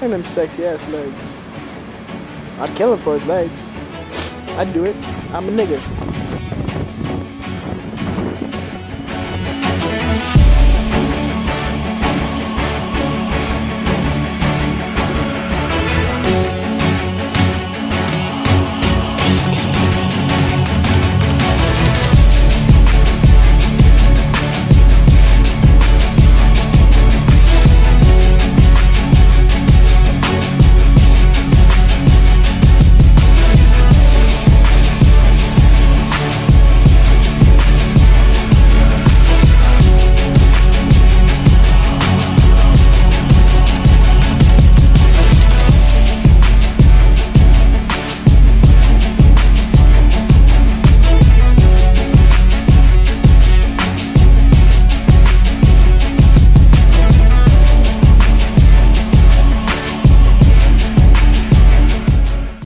And them sexy ass legs. I'd kill him for his legs. I'd do it. I'm a nigga.